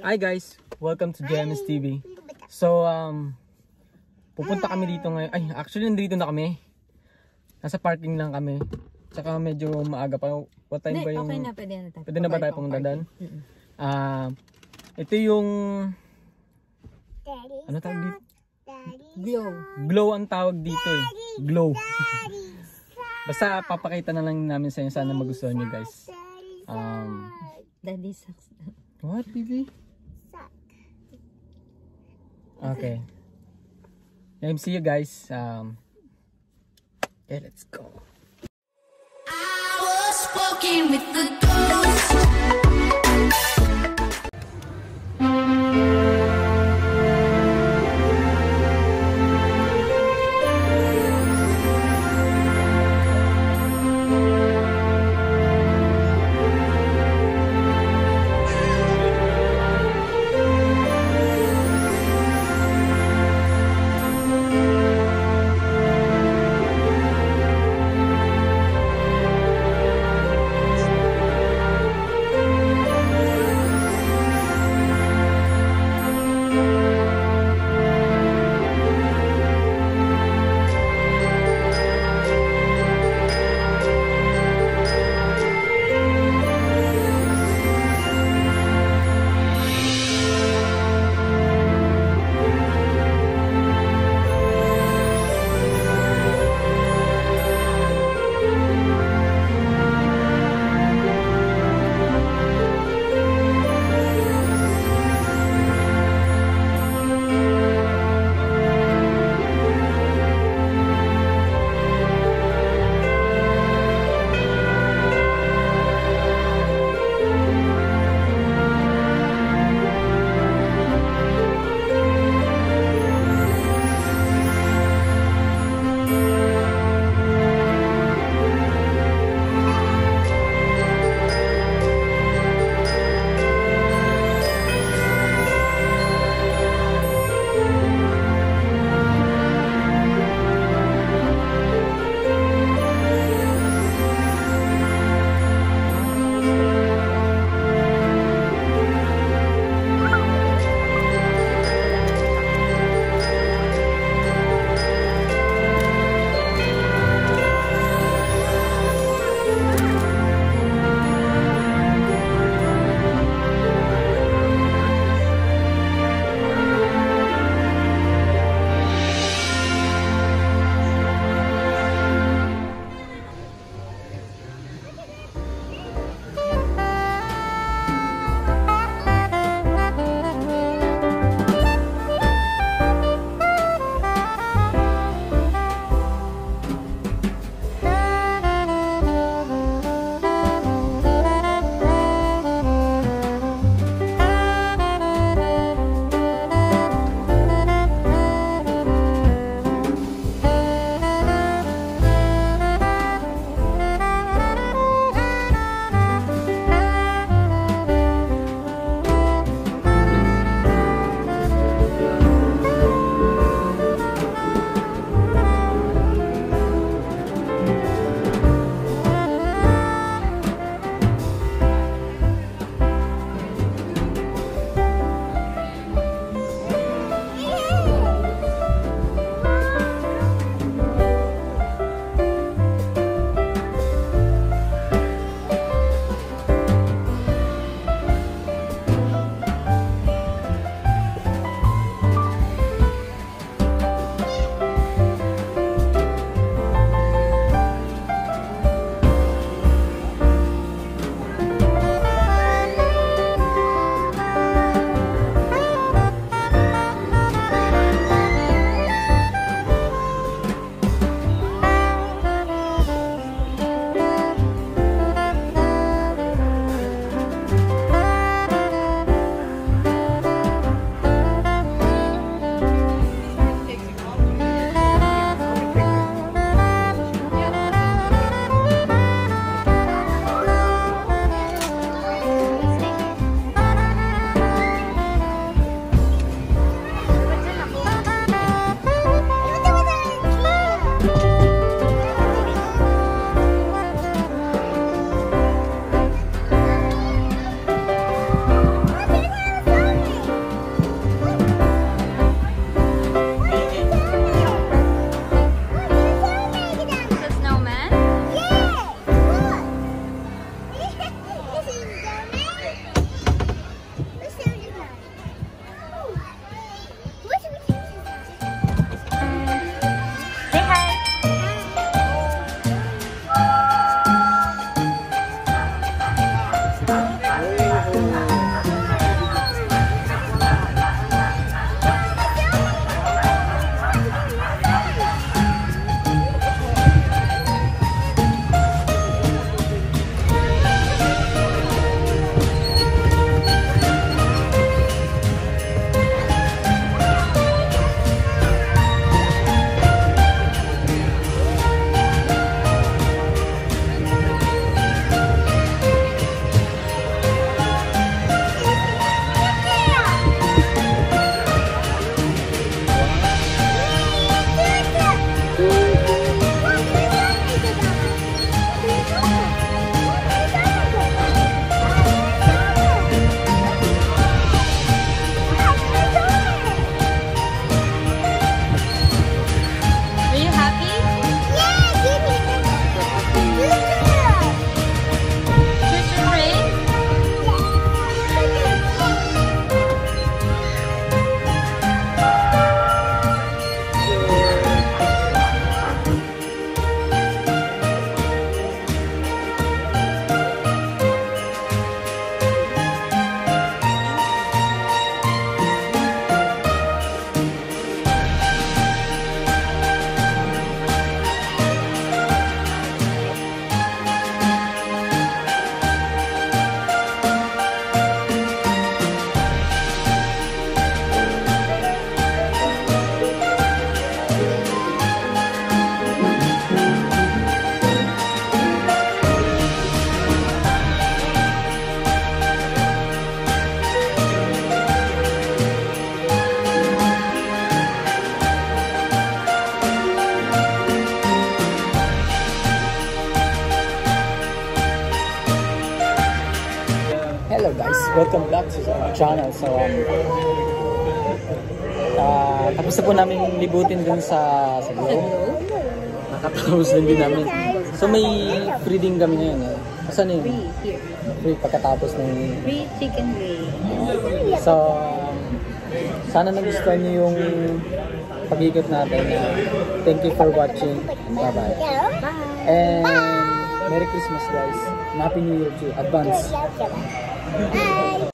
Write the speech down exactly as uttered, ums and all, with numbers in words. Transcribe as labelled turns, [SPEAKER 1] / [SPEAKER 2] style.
[SPEAKER 1] Hi guys, welcome to J M S T V. So um pupunta kami dito ngayon. Ay, actually nandito na kami. Nasa parking lang kami. Tsaka medyo maaga pa. What time
[SPEAKER 2] Hindi,
[SPEAKER 1] ba yung
[SPEAKER 2] okay na, pwede na tayo.
[SPEAKER 1] Pwede na ba tayo pumunta doon? Ah, uh, ito yung ano tawag dito?
[SPEAKER 2] Glow.
[SPEAKER 1] Glow ang tawag dito eh. Glow. Basta papakita na lang namin sa inyo, sana magustuhan niyo guys. Um
[SPEAKER 2] Daddy sucks.
[SPEAKER 1] What, baby? Okay. Let me see you guys. Um, okay, let's go.
[SPEAKER 3] I was walking with the ghost.
[SPEAKER 1] welcome back to our channel. So, um, uh, tapos na po namin libutin dun sa sa loob. Nakatapos din din namin. So, may free din kami ngayon. Eh. Asan yun?
[SPEAKER 2] Free, here.
[SPEAKER 1] Free pagkatapos ng...
[SPEAKER 2] Free chicken wing.
[SPEAKER 1] So, um, sana nagustuhan niyo yung pag-ikot natin. Thank you for watching. Bye-bye.
[SPEAKER 2] Bye!
[SPEAKER 1] And Merry Christmas, guys. And Happy New Year too. Advance.
[SPEAKER 3] Bye.